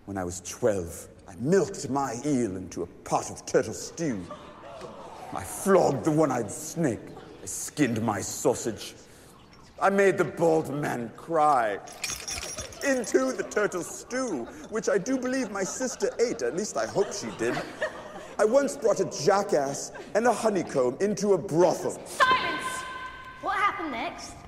When I was 12, I milked my eel into a pot of turtle stew. I flogged the one-eyed snake. I skinned my sausage. I made the bald man cry. Into the turtle stew, which I do believe my sister ate. At least I hope she did. I once brought a jackass and a honeycomb into a brothel. Silence! What happened next?